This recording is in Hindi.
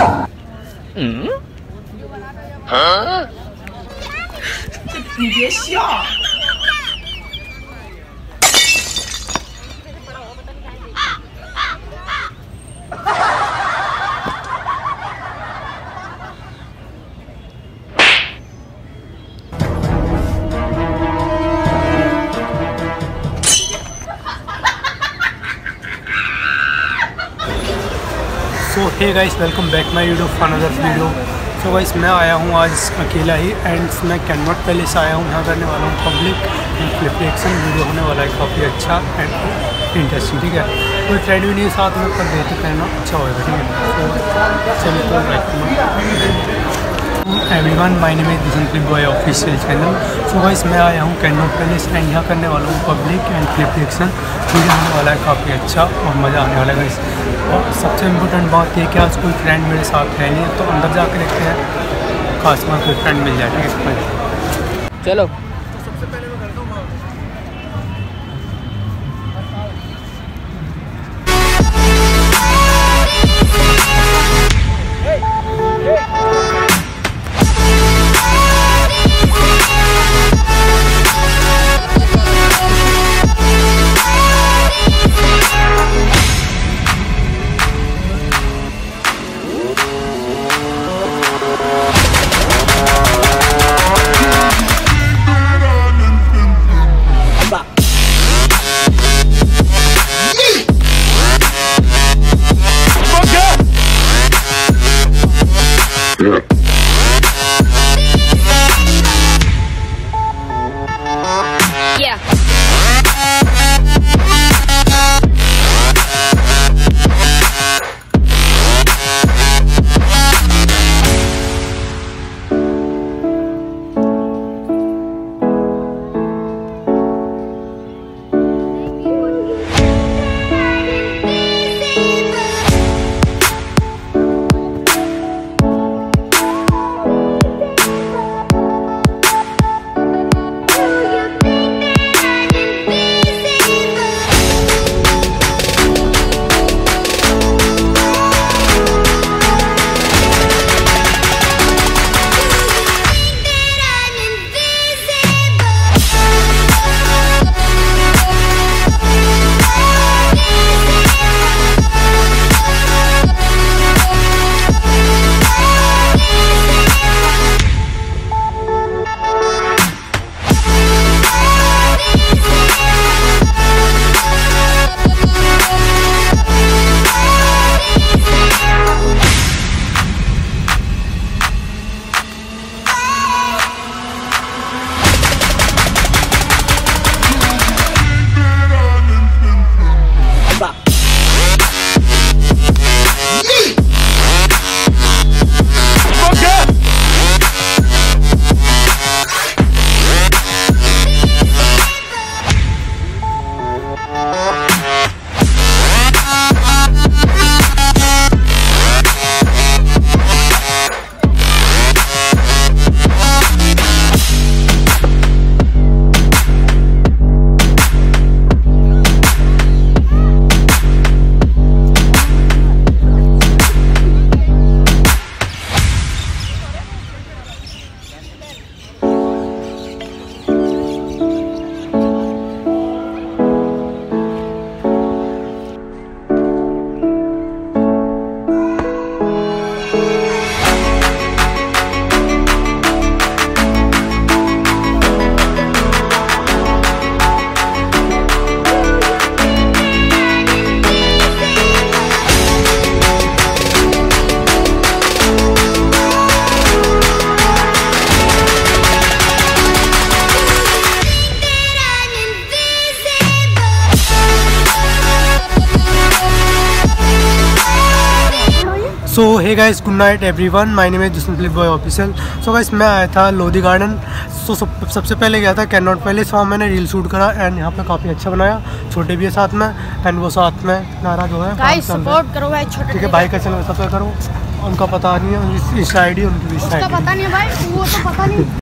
你别笑。 so hey guys, welcome back my YouTube for another video. So guys, मैं आया हूँ आज अकेला ही एंड मैं कैनॉट पैलेस आया हूँ। यहाँ करने वाला हूँ पब्लिक रिफ्लेक्शन वीडियो, होने वाला है काफ़ी अच्छा एंड इंटरेस्टिंग। ठीक है, कोई फ्रेंड भी नहीं साथ में, पर देख करना अच्छा होगा। ठीक है, तो चलिए एवरीवन, माय नेम इज दिसनफ्लिप boy official channel. So guys, मैं आया हूँ कैनॉट पैलेस एंड यहाँ करने वाला हूँ पब्लिक एंड रिफ्लेक्शन वीडियो, होने वाला है काफ़ी अच्छा और मज़ा आने वाला है गाइस। और सबसे इम्पोर्टेंट बात यह कि आज कोई फ्रेंड मेरे साथ है नहीं, तो अंदर जाकर देखते हैं, खास में कोई फ्रेंड मिल जाए। ठीक है, चलो। सबसे पहले मैं करता हूँ so hey guys, good night everyone, my name is दिसनफ्लिप बॉय ऑफिशियल। सो गाइस, मैं आया था लोधी गार्डन। सो सबसे पहले गया था कैनॉट पैलेस, वहाँ मैंने रील शूट करा एंड यहाँ पे काफ़ी अच्छा बनाया। छोटे भी है साथ में एंड वो साथ में नारा जो है गाइस सपोर्ट करो भाई, छोटे ठीक है भाई का चैनल सब्सक्राइब करो। उनका पता नहीं है, इंस्टा आईडी उनकी भी पता नहीं भाई, वो तो पता नहीं।